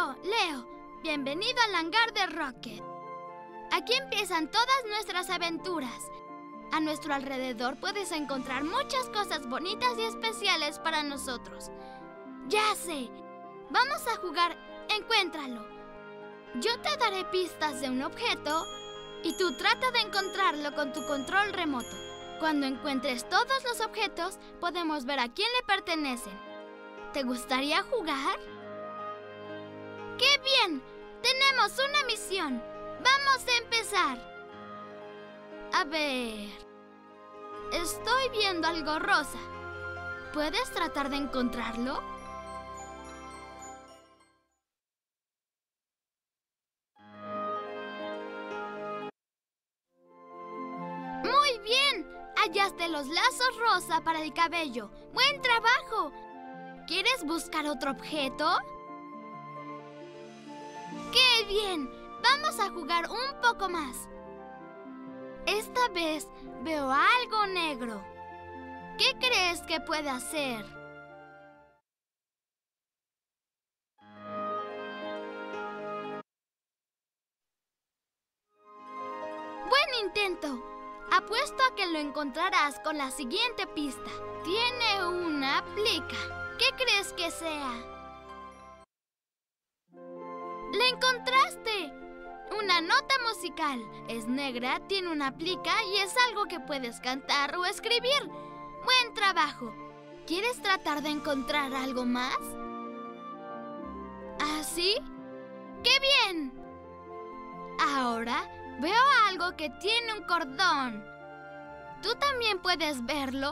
Yo, Leo. Bienvenido al hangar de Rocket. Aquí empiezan todas nuestras aventuras. A nuestro alrededor puedes encontrar muchas cosas bonitas y especiales para nosotros. Ya sé. Vamos a jugar Encuéntralo. Yo te daré pistas de un objeto y tú trata de encontrarlo con tu control remoto. Cuando encuentres todos los objetos, podemos ver a quién le pertenecen. ¿Te gustaría jugar? ¡Qué bien! Tenemos una misión. ¡Vamos a empezar! A ver... Estoy viendo algo rosa. ¿Puedes tratar de encontrarlo? ¡Muy bien! Hallaste los lazos rosa para el cabello. ¡Buen trabajo! ¿Quieres buscar otro objeto? ¡Qué bien! Vamos a jugar un poco más. Esta vez veo algo negro. ¿Qué crees que puede hacer? ¡Buen intento! Apuesto a que lo encontrarás con la siguiente pista. Tiene una plica. ¿Qué crees que sea? ¡La encontraste! Una nota musical. Es negra, tiene una plica y es algo que puedes cantar o escribir. ¡Buen trabajo! ¿Quieres tratar de encontrar algo más? ¿Ah, sí? ¡Qué bien! Ahora veo algo que tiene un cordón. ¿Tú también puedes verlo?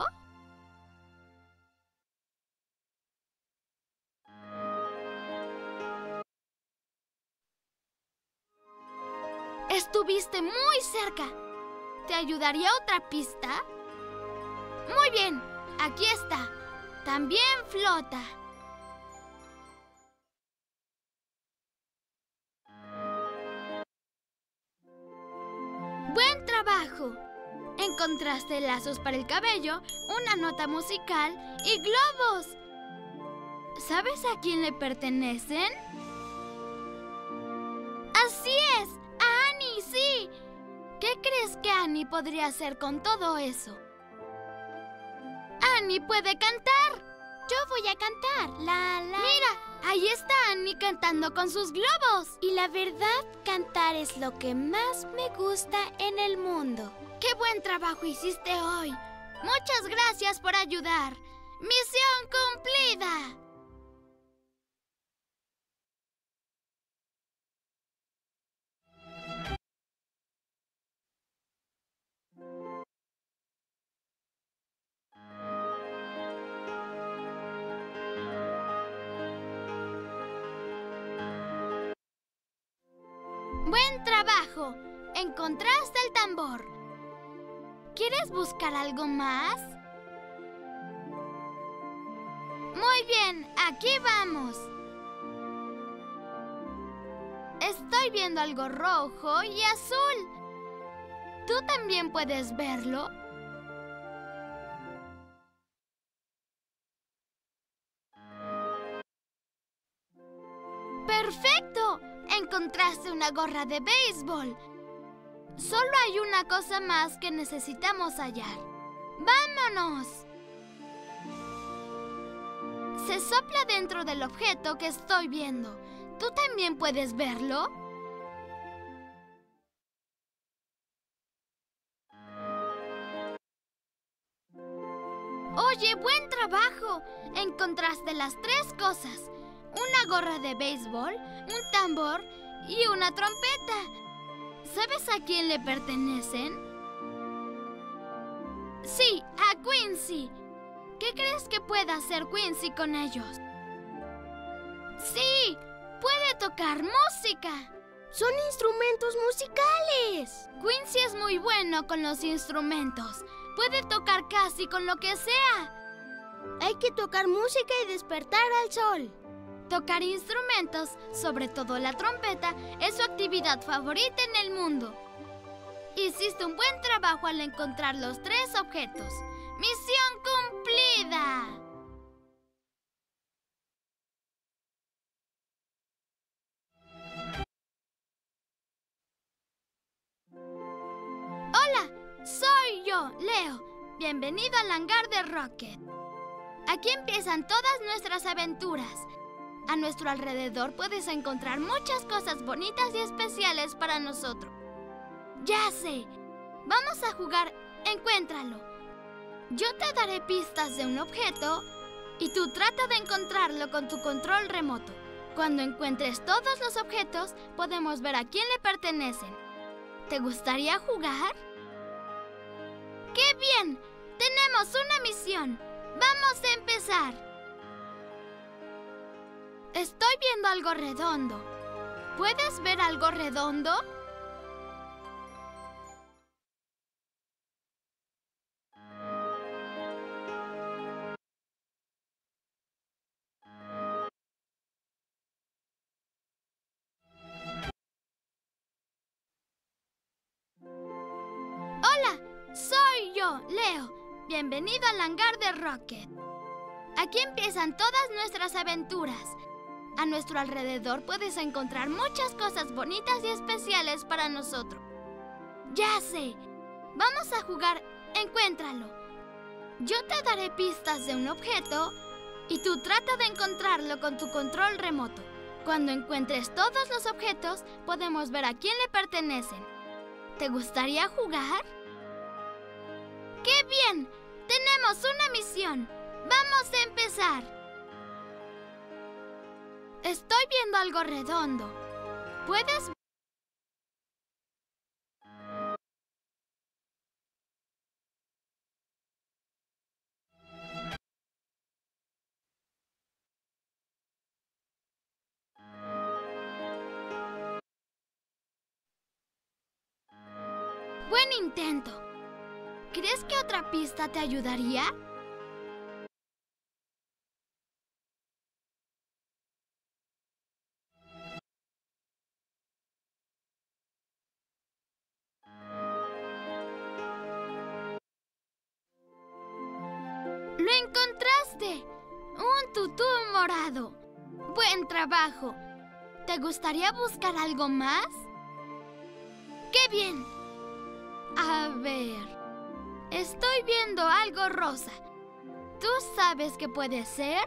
Estuviste muy cerca. ¿Te ayudaría otra pista? Muy bien, aquí está. También flota. ¡Buen trabajo! Encontraste lazos para el cabello, una nota musical y globos. ¿Sabes a quién le pertenecen? ¡Así es! ¡A Annie, sí! ¿Qué crees que Annie podría hacer con todo eso? ¡Annie puede cantar! Yo voy a cantar. ¡Mira! Ahí está Annie cantando con sus globos. Y la verdad, cantar es lo que más me gusta en el mundo. ¡Qué buen trabajo hiciste hoy! Muchas gracias por ayudar. ¡Misión cumplida! ¡Buen trabajo! Encontraste el tambor. ¿Quieres buscar algo más? Muy bien, aquí vamos. Estoy viendo algo rojo y azul. ¿Tú también puedes verlo? ¡Perfecto! Encontraste una gorra de béisbol. Solo hay una cosa más que necesitamos hallar. ¡Vámonos! Se sopla dentro del objeto que estoy viendo. ¿Tú también puedes verlo? Oye, buen trabajo. Encontraste las tres cosas. Una gorra de béisbol, un tambor y una trompeta. ¿Sabes a quién le pertenecen? Sí, a Quincy. ¿Qué crees que pueda hacer Quincy con ellos? ¡Sí! ¡Puede tocar música! ¡Son instrumentos musicales! Quincy es muy bueno con los instrumentos. Puede tocar casi con lo que sea. Hay que tocar música y despertar al sol. Tocar instrumentos, sobre todo la trompeta, es su actividad favorita en el mundo. Hiciste un buen trabajo al encontrar los tres objetos. ¡Misión cumplida! Bienvenido al hangar de Rocket. Aquí empiezan todas nuestras aventuras. A nuestro alrededor puedes encontrar muchas cosas bonitas y especiales para nosotros. Ya sé. Vamos a jugar Encuéntralo. Yo te daré pistas de un objeto y tú trata de encontrarlo con tu control remoto. Cuando encuentres todos los objetos, podemos ver a quién le pertenecen. ¿Te gustaría jugar? ¡Qué bien! Tenemos una misión. ¡Vamos a empezar! Estoy viendo algo redondo. ¿Puedes ver algo redondo? Hola, soy yo, Leo. Bienvenido al hangar de Rocket. Aquí empiezan todas nuestras aventuras. A nuestro alrededor puedes encontrar muchas cosas bonitas y especiales para nosotros. Ya sé. Vamos a jugar Encuéntralo. Yo te daré pistas de un objeto y tú trata de encontrarlo con tu control remoto. Cuando encuentres todos los objetos, podemos ver a quién le pertenecen. ¿Te gustaría jugar? ¡Qué bien! Tenemos una misión. ¡Vamos a empezar! Estoy viendo algo redondo. ¿Puedes? Buen intento. ¿Crees que otra pista te ayudaría? ¡Lo encontraste! ¡Un tutú morado! ¡Buen trabajo! ¿Te gustaría buscar algo más? ¡Qué bien! A ver... Estoy viendo algo rosa. ¿Tú sabes qué puede ser?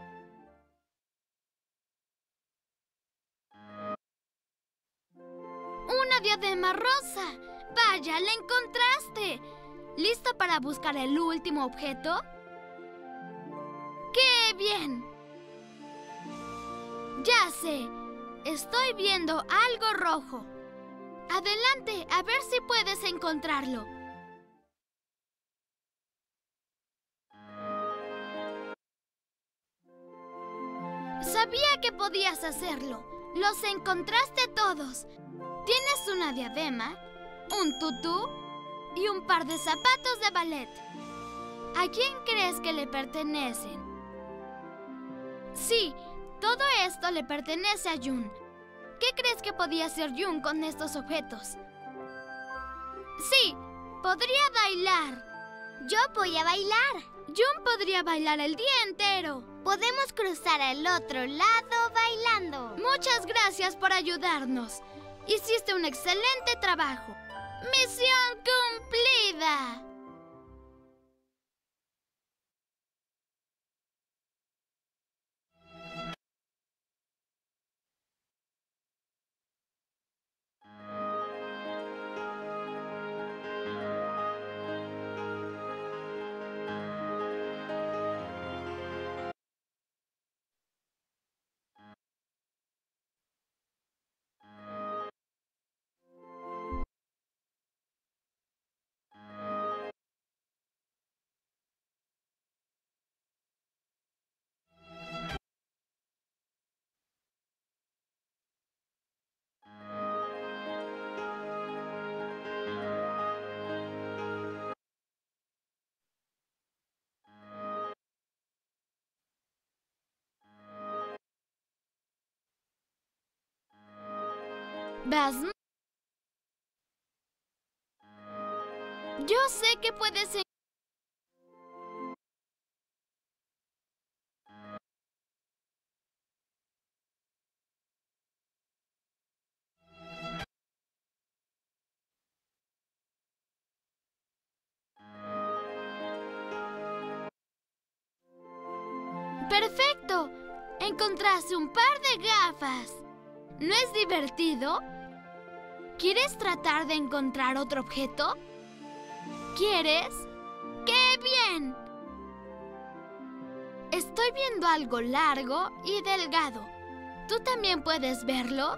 ¡Una diadema rosa! ¡Vaya, la encontraste! ¿Listo para buscar el último objeto? ¡Qué bien! Ya sé. Estoy viendo algo rojo. Adelante, a ver si puedes encontrarlo. Sabía que podías hacerlo. Los encontraste todos. Tienes una diadema, un tutú y un par de zapatos de ballet. ¿A quién crees que le pertenecen? Sí, todo esto le pertenece a Jun. ¿Qué crees que podía hacer Jun con estos objetos? Sí, podría bailar. Yo voy a bailar. Jun podría bailar el día entero. Podemos cruzar al otro lado bailando. Muchas gracias por ayudarnos. Hiciste un excelente trabajo. ¡Misión cumplida! ¿Vas? Yo sé que puedes... ¡Perfecto! Encontraste un par de gafas. ¿No es divertido? ¿Quieres tratar de encontrar otro objeto? ¿Quieres? ¡Qué bien! Estoy viendo algo largo y delgado. ¿Tú también puedes verlo?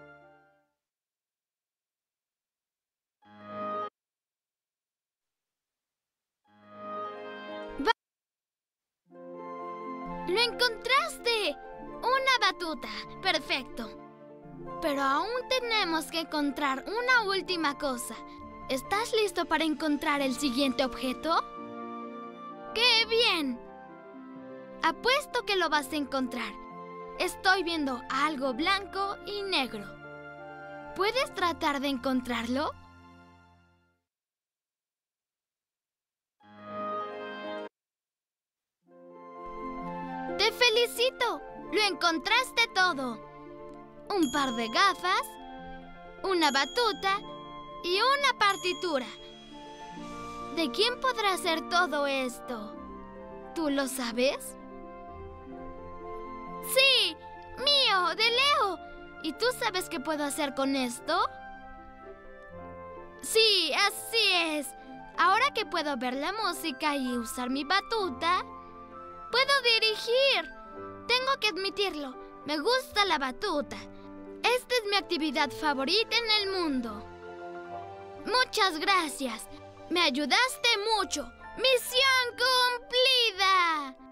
¡Lo encontraste! ¡Una batuta! ¡Perfecto! Pero aún tenemos que encontrar una última cosa. ¿Estás listo para encontrar el siguiente objeto? ¡Qué bien! Apuesto que lo vas a encontrar. Estoy viendo algo blanco y negro. ¿Puedes tratar de encontrarlo? ¡Te felicito! ¡Lo encontraste todo! Un par de gafas, una batuta y una partitura. ¿De quién podrá ser todo esto? ¿Tú lo sabes? ¡Sí! ¡Mío! ¡De Leo! ¿Y tú sabes qué puedo hacer con esto? Sí, así es. Ahora que puedo ver la música y usar mi batuta, puedo dirigir. Tengo que admitirlo, me gusta la batuta. Esta es mi actividad favorita en el mundo. Muchas gracias. Me ayudaste mucho. ¡Misión cumplida!